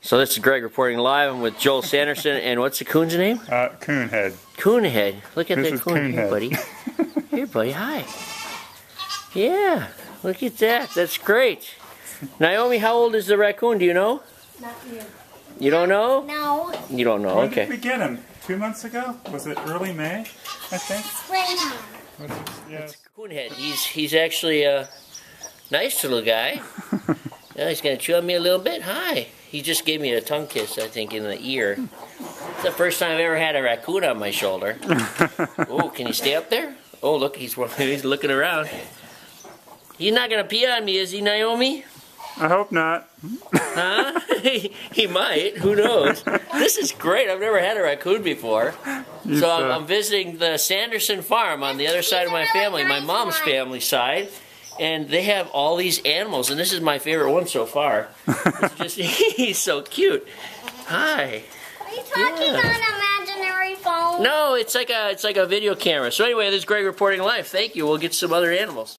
So this is Greg reporting live. I'm with Joel Sanderson, and what's the coon's name? Coonhead. Coonhead. Look at This that is coon. Here, Coonhead. buddy. Here, buddy. Hi. Yeah. Look at that. That's great. Naomi, how old is the raccoon? Do you know? Not you. You don't know? No. You don't know. When Okay. did we get him? 2 months ago? Was it early May, I think? Springtime. Yes. Coonhead. He's actually a nice little guy. Now he's gonna chew on me a little bit. Hi. He just gave me a tongue kiss, I think, in the ear. It's the first time I've ever had a raccoon on my shoulder. Oh, can he stay up there? Oh, look, he's looking around. He's not gonna pee on me, is he, Naomi? I hope not. Huh? He might. Who knows? This is great. I've never had a raccoon before. So I'm visiting the Sanderson farm on the other side of my family, my mom's family side. And they have all these animals, and this is my favorite one so far. It's just, he's so cute. Hi. Are you talking on an imaginary phone? No, it's like a video camera. So anyway, this is Greg reporting live. Thank you. We'll get some other animals.